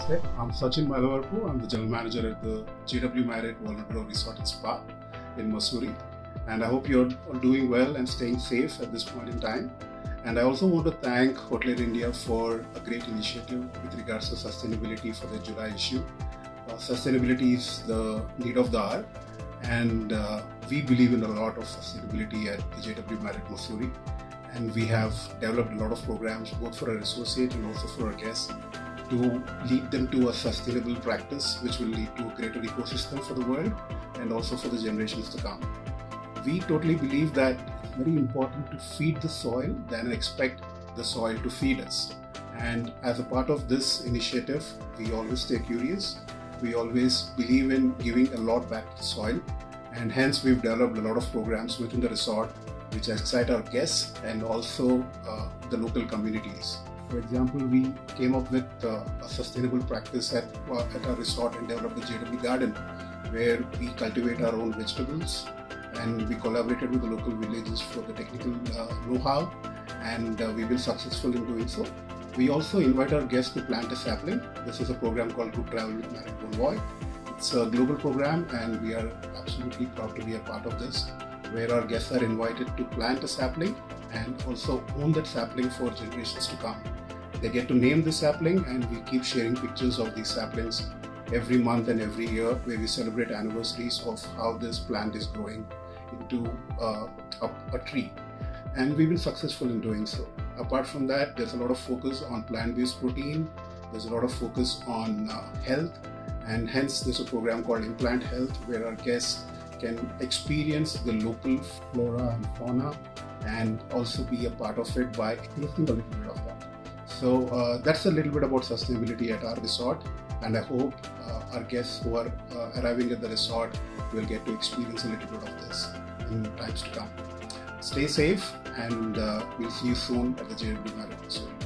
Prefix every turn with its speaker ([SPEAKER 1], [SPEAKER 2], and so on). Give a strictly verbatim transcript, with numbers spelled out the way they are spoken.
[SPEAKER 1] Namaste. I'm Sachin Madhavarpu. I'm the General Manager at the J W Marriott Walnut Grove Resort and Spa in Mussoorie. And I hope you're all doing well and staying safe at this point in time. And I also want to thank Hotelier India for a great initiative with regards to sustainability for the July issue. Uh, sustainability is the need of the hour, and uh, we believe in a lot of sustainability at the J W Marriott Mussoorie. And we have developed a lot of programs both for our associates and also for our guests to lead them to a sustainable practice which will lead to a greater ecosystem for the world and also for the generations to come. We totally believe that it's very important to feed the soil than expect the soil to feed us. And as a part of this initiative, we always stay curious. We always believe in giving a lot back to the soil, and hence we've developed a lot of programs within the resort which excite our guests and also uh, the local communities. For example, we came up with uh, a sustainable practice at, uh, at our resort and developed the J W Garden, where we cultivate our own vegetables, and we collaborated with the local villages for the technical uh, know-how, and uh, we've been successful in doing so. We also invite our guests to plant a sapling. This is a program called Group Travel with Marriott Bonvoy. It's a global program, and we are absolutely proud to be a part of this, where our guests are invited to plant a sapling and also own that sapling for generations to come. They get to name the sapling, and we keep sharing pictures of these saplings every month and every year, where we celebrate anniversaries of how this plant is growing into uh, a, a tree. And we've been successful in doing so. Apart from that, there's a lot of focus on plant-based protein, there's a lot of focus on uh, health, and hence there's a program called Implant Health, where our guests can experience the local flora and fauna and also be a part of it by tasting a little bit of that. So uh, that's a little bit about sustainability at our resort, and I hope uh, our guests who are uh, arriving at the resort will get to experience a little bit of this in times to come. Stay safe, and uh, we'll see you soon at the J W Marriott Mussoorie.